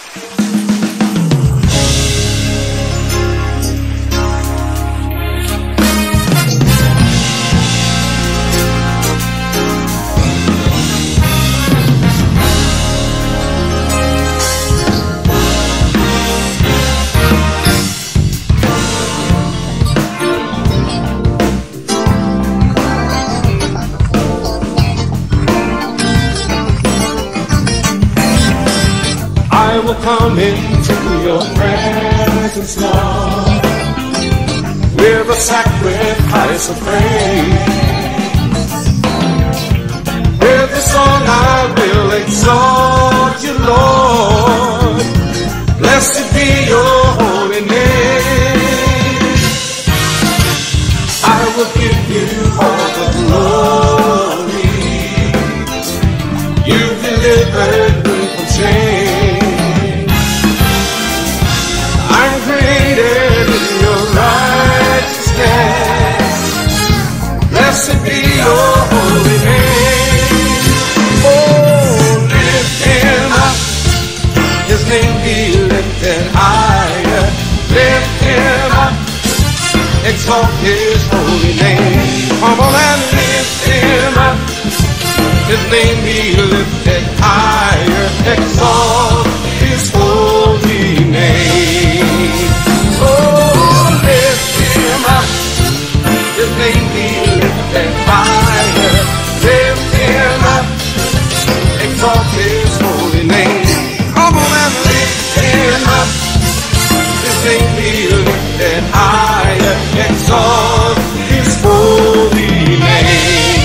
I will come into your presence, Lord, with a sacrifice of praise. With a song I will exalt you, Lord. Blessed be your holy name. I will give you all the glory. You delivered me from shame. Blessed be your holy name. Oh, lift him up, his name be lifted higher. Lift him up, exalt his holy name. Come on and lift him up, his name be lifted higher. Exalt his holy name. Oh, lift him up, his name be lifted higher. Lift him up, exalt his holy name. Come on and lift him up, his name be lifted higher. Exalt his holy name.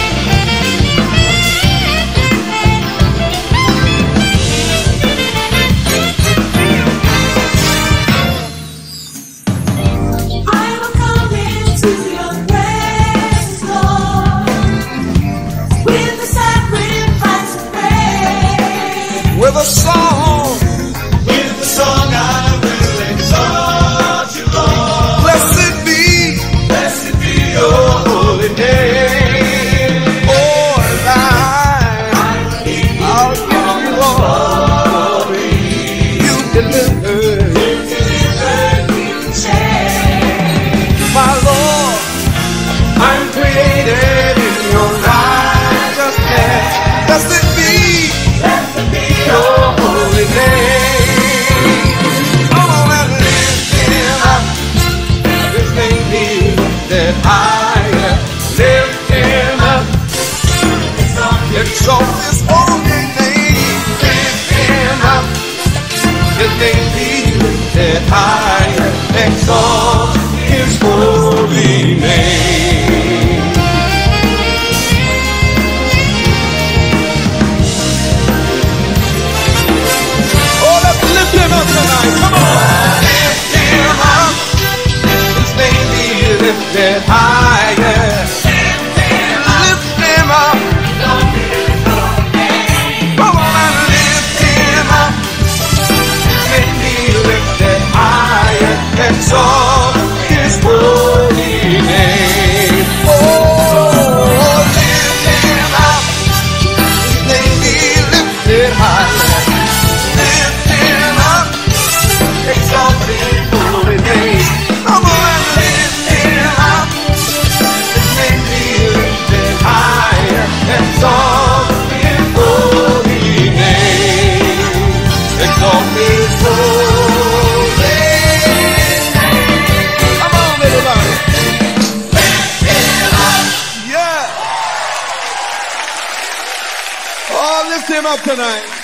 With a song I will exalt you, Lord. Blessed be your holy name. Oh, I'll give you all glory. You delivered me from shame. My Lord, I'm created in your righteousness. Blessed be your holy name. Come on and lift him up, his name be lifted higher. Lift him up, exalt his holy name. Lift him up, his name be lifted higher. Exalt his holy name. Lift him up tonight, come on! Lift him up, his name be lifted higher. Lift him up, come on and lift him up, his name be lifted higher. Exalt his holy name. Oh, lift him up, his name be lifted higher. Exalt his holy name. Come on and lift him up, his name be lifted higher. Exalt his holy name. Exalt his holy name. Come on, everybody. Lift him up. Yeah. Oh, lift him up tonight.